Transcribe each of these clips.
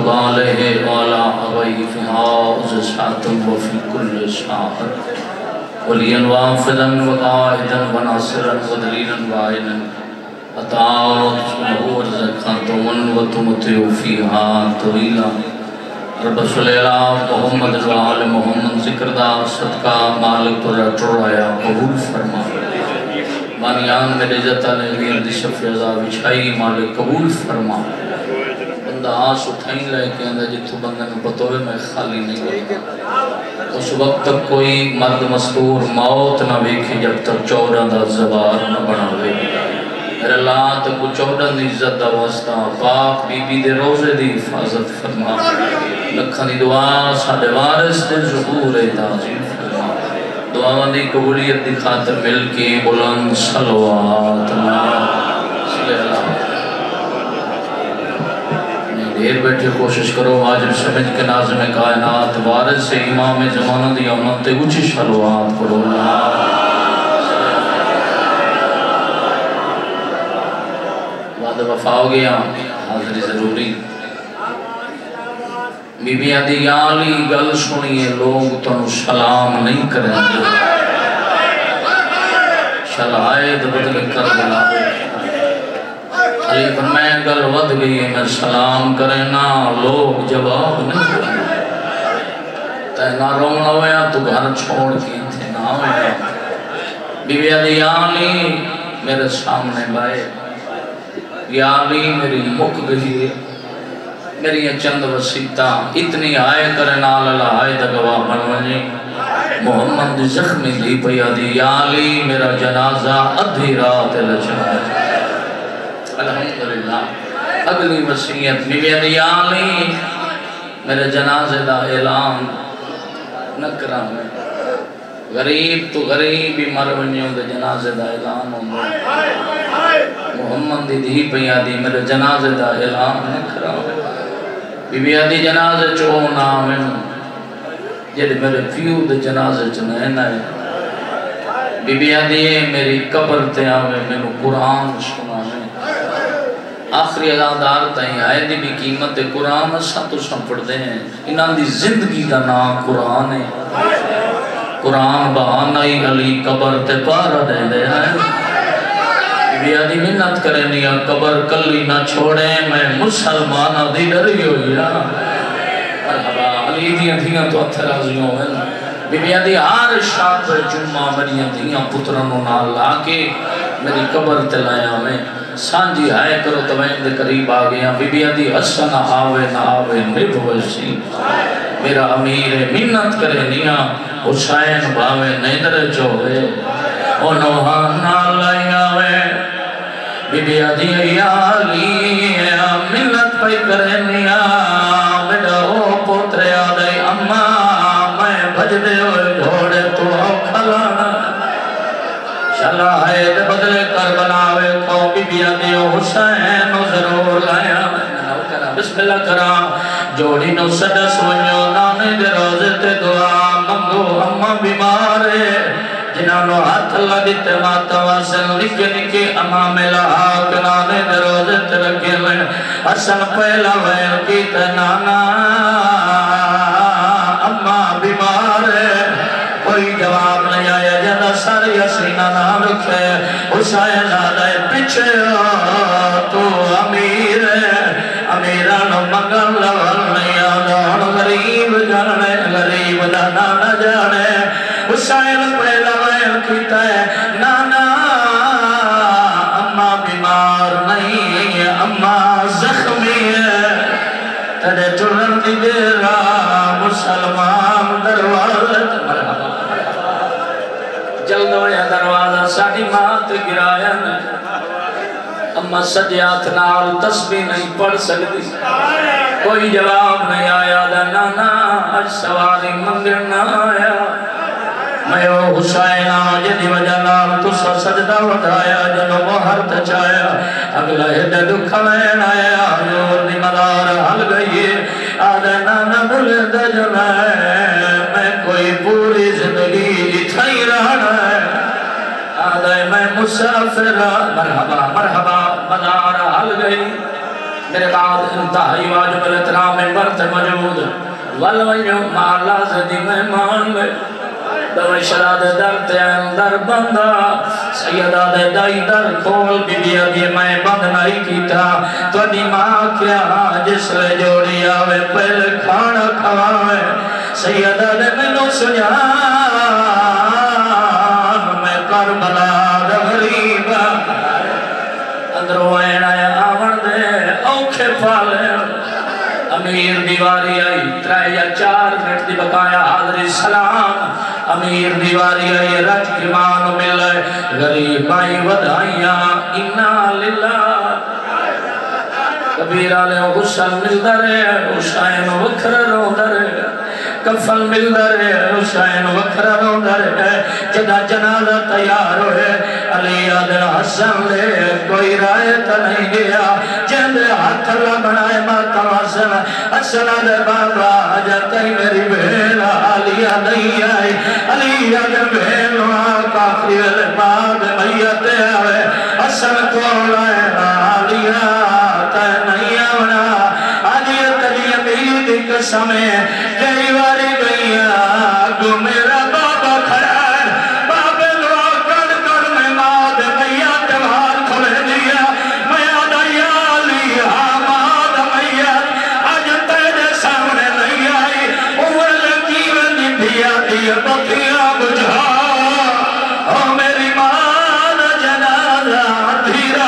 وعليه وعلى أبيه في هذا الساعة وفي كل ساعة وليا وافدا وقائدا وناصرا ودليلا وعينا أطاعت ورزقا تومن وتمتع فيها طويلا رب صلی اللہ محمد وآل محمد ذکر دا صدقہ مالک پر اٹھرایا قبول فرما بانیان میرے عزتہ نے ویردی شفیزہ بچھائی مالک قبول فرما بندہ آس اٹھائیں لے کے اندر جتو بندہ میں بطوے میں خالی نہیں ہوتا اس وقت تک کوئی مرد مستور موت نہ ویکھی جب تک چودہ دا زبار نہ بنا ہوئے میرے اللہ تک کو چودہ دی عزت دا واسطہ پاک بی بی دے روزے دی حفاظت فرما لکھا دی دعا ساڑھے وارث دے ظہور تعظیم فرما دعا دی قبولیت دی خاطر مل کے بلند صلوات اللہ صلی اللہ دیر بیٹھے کوشش کرو واجب سمجھ کے ناظم کائنات وارث سے امام زمانہ دی امت اچھی صلوات پڑھو بعد وفا ہو گیا حاضری ضروری بی بی آدھی یا علی گل سنیے لوگ تنو سلام نہیں کریں گے شلائد بدل کر بلا علی فرمائے گل ود گئی ہے میں سلام کریں نا لوگ جواب نہیں کریں تینا رونا ہویا تو گھر چھوڑ کی تھے نہ ہویا بی بی علی یا علی میرے سامنے بائے یا علی میری مک گئی ہے میری یہ چند وسیطہ اتنی آئے کرنا اللہ آئے دگوا بنوانی محمد زخمی دی پیا دی یا علی میرا جنازہ ادھی رات لچنا الحمدللہ اگلی وسیعت بی بی دی یا علی میرے جنازے دا اعلان نہ کرا میں غریب تو غریب ہی مرونیوں دے جنازے دا اعلان ہوں محمد دی پیا دی میرے جنازے دا اعلان نہ کرا بی بی آدھی جنازے چون آمین جیڑے میرے پیو دے جنازے چنین آئے بی بی آدھی میری قبر تے آمین میں قرآن سنانے آخری ازادار تائیں آئے دی بھی قیمت قرآن سا تو سن پڑھ دے ہیں انہاں دی زندگی دا نام قرآن ہے قرآن بہانائی علی قبر تے پارا دے دے ہیں بی آدھی منت کریں نیا قبر کلی نہ چھوڑیں میں مسلمانہ دی ڈری ہوئی مرحبا علی دیاں دیاں تو اتھرازیوں ہیں بی آدھی ہر شاپ پر جمعہ میری دیاں پترانوں نہ لاکے میری قبر تلایا میں سانجی آئے کرو توین دے قریب آگیا بی آدھی حسن آوے نہ آوے نب ویسی میرا امیر منت کریں نیا حسین باوے نیدر چوہے انوہانا لائیا وے بی بی آدھی یا علی ملت پہ کرنیا میرا او پوترے آدھائی اممہ میں بھج دے ہوئے گھوڑے تو کھلانا شلائد بدلے کر بناوے کو بی بی آدھی حسین ضرور لائیا بسم اللہ کرا جوڑی نو سڈس ونیو نانے دے روزے تے دعا منگو اممہ بیمارے جنہوں ہاتھ اللہ دیتے ماتا واسن نکے نکے امام الہا کنانے دے روزے ترکے لیں حسن پہلا وین کی تنانا اممہ بیمار ہے کوئی جواب نہیں آیا جنہ ساری حسینہ نام رکھے حسین آدھائے پچھے تو امیر ہے امیران مگل لول نہیں آدھان غریب جانے غریب جانا نہ جانے حسین پہلا وین کیتا ہے نانا اممہ بیمار نہیں ہے اممہ زخمی ہے تیرے چلن دی دیرا مسلمان دروازت مرحبا جلد ہویا دروازہ ساڑھی مات گرایا اممہ سجیات نال تسبیح نہیں پڑھ سکتی کوئی جواب نہیں آیا دا نانا اج سواری منگر نہ آیا میں او حسین جدی وجہ نال تسا سجدہ وٹھایا جنو مہر تچایا اگلا ہدے دکھا لین آیا حضور دی مدار حل گئی آدھے نانا بلے دجنا ہے میں کوئی پوری زندگی اتھائی رہنا ہے آدھے میں مسافر مرحبا مرحبا مدار حل گئی میرے بعد انتہائی واجب الاحترام منبر تے موجود والویو مالا زدی مہمان میں دوئی شراد در تے اندر بندہ سیدہ دے دائی در کھول بی بی ابھی میں بند نہیں کیتا تو دی ماں کیا جس لے جوڑی آوے پہلے کھانا کھوائے سیدہ دے منو سجان میں کربلا دا غریبا اندرو این آیا آون دے اوکھے پالے امیر دیواری آئی 3 یا 4 منٹ دی بقایا حاضری سلام امیر دیواری آئی رج کی مانو ملے غریب آئی ودھائیاں انا للہ کبیر آلے حسن مل درے حسین وکھر رو درے کفل مل درے حسین وکھر رو درے جدا جنازہ تیار ہوئے علی آدھر حسن لے کوئی رائے تا نہیں گیا جندے ہاتھ اللہ بنائے ماتم حسن حسن آدھر بابا جاتا ہی میری بہن علی نہیں آئی علی آدھر بہن آقا آخری والے بعد میت آوے حسن کو لائے علی آتا نہیں آونا علیت علی امید قسمیں کئی واری گئیا گو میرا بابا کھڑا ہے بابے دعا کر کر میں ماد میت بھار کھلے دیا میں آدھا یا علی ماد میت آج تیرے سامنے نہیں آئی اوہ لکی وندی بھی آتی بطیاں بجھا او میری ماد جنازہ دھیرا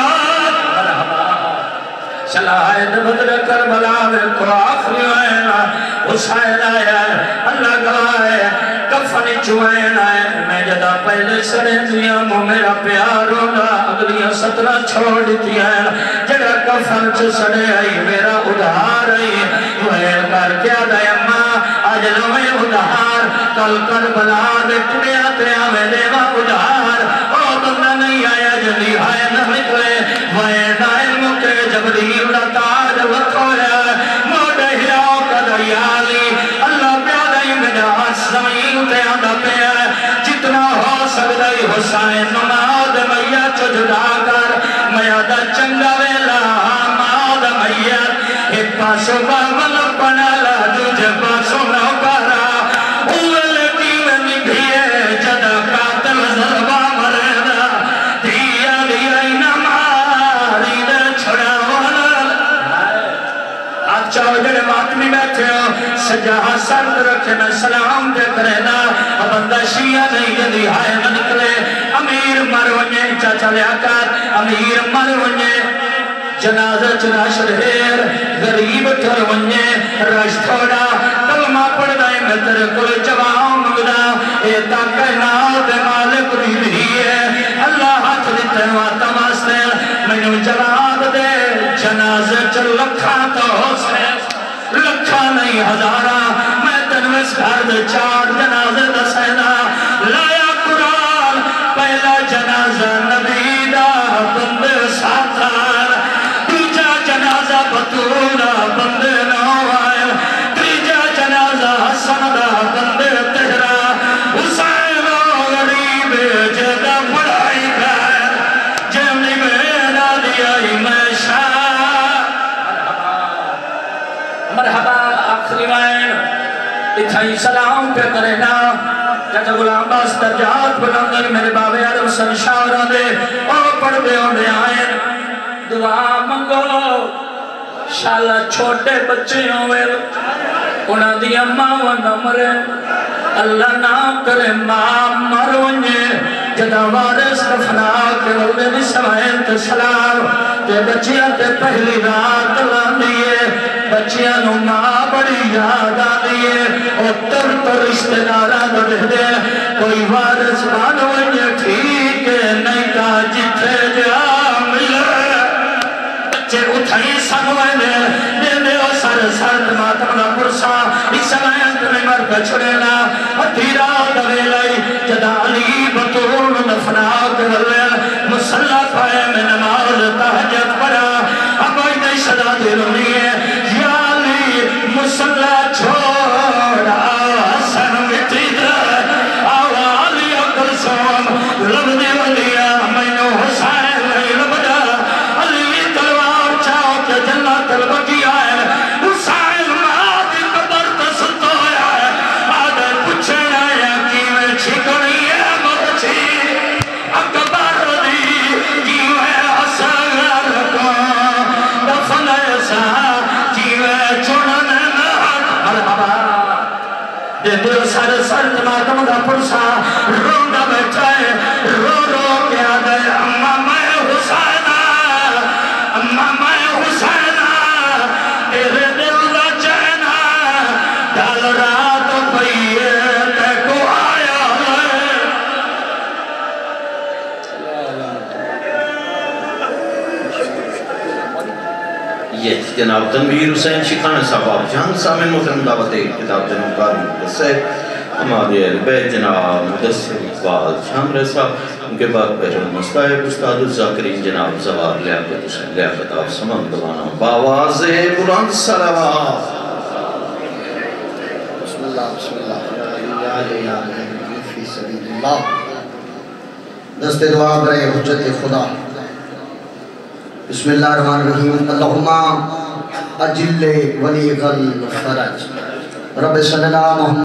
شلاہد بدر کربلا میں کو آخری آئینا حسین آیا ہے اللہ گوائے کفنی چوائن آئے میں جدا پہلے سڑے دیا مو میرا پیار ہوگا اگلیاں 17 چھوڑ دیتی ہیں جڑا کفن چو سڑے آئی میرا ادھار آئی وہیل کر کیا دے اممہ آج لویں ادھار کل کربلا دیکھنے آتے آمیں دیوا ادھار او بندہ نہیں آیا جلی آئے نہ مکلے وہیل آئے مکے جبریل تاج وطویا موڑے ہیاؤ کا دیالی اللہ پیادائی میرا زمین تے آدھا پیا جتنا ہو سکدائی حسین نماد میت جدا کر میادہ چنگا ویلا ماد میت ایک پاسو بابل پنالا دوجہ پاسو نوکارا اول دیون نبھیے جدا قاتل ضربہ مریدہ دیا دیا نماری دے چھڑا چاہو جڑے ماتمی بیٹھے ہو سجاہ سرد رکھے میں سلام دے کرنا بندہ شیعہ نہیں جدی آئے نہ نکلے امیر مرونے چاچا لیا کر امیر مرونے جنازہ چناش رہیر غریب ترونے رش تھوڑا کلمہ پڑھ دائیں میں ترے کل جوان مگدہ اے تاکینات مالک بھی ہے اللہ ہاتھ دیتے ہیں واتم آستے میں نے جواب دے جنازہ چل لکھا تو حسین لکھا نہیں ہزارہ میں تنویس گھر دے 4 جنازہ دسینا لایا قرآن پہلا جنازہ نبی دا بند ساتھار تیجا جنازہ بطولہ بند نوائل تیجا جنازہ حسن دا بند تہرا حسین و غریب جگہ پڑھائی کر جمعی بینا دیائی میں شاہ مرحبا آخری وائن اتھائی سلام پہ کرنا چاچا غلام باس درجات بلندر میرے بابے عرب سن شاورہ دے اور پڑھ بے ہونے آئین دعا منگو شالا چھوٹے بچے ہوئے انہاں دی اممہ و نمرے اللہ نام کرے ماں مرونجے جدا وارس دفنا کے روڑے بھی سوائن تے سلام تے بچیاں تے پہلی رات لاندیے بچیاں نو ماں بڑی یاد آدیے اور تر رشتہ دارہ دے دے کوئی وارس بانوانجے ٹھیک ہے نہیں کا جتھے جا ملے بچے اٹھائی سنوائے دے دے او سر ماتم نہ پرسا اس سمائن تمہیں مر بچڑینا دھیرا دویلائی جدا علی بطول دفنا کرلین مسلح پائے میں نماز تحجت پڑا اب آئی نہیں صدا دلونی ہے یا علی مسلح چھوڑا حسن مٹی در آوا علی اکل سوام لب دی ولیا میں نو حسین نہیں لب دا علی تلوار چاہو کہ جنت دل سر سر ماتم دا پرسا روندا بیٹھا ہے رو رو کے آدھے اما میں حسینہ اما میں حسینہ تیرے دل دا چینہ ڈال رات پئیے تے کو آیا ہے یہ جناب تنویر حسین شکھانہ صاحب جہاں سامن محترم دعوت کتاب جناب کاری مقصد ہمارے اہل بیت جناب مدثر اقبال شامرہ صاحب ان کے بعد بہر المستعب استاد الزاکرین جناب زوار لیاقت حسین لیاقت آپ سمن دوانا باواز بلند صلوات بسم اللہ فی سبیل اللہ دست دعا برے حجت خدا بسم اللہ الرحمن الرحیم اللہم اجل ولی غل فرج رب صلی اللہ محمد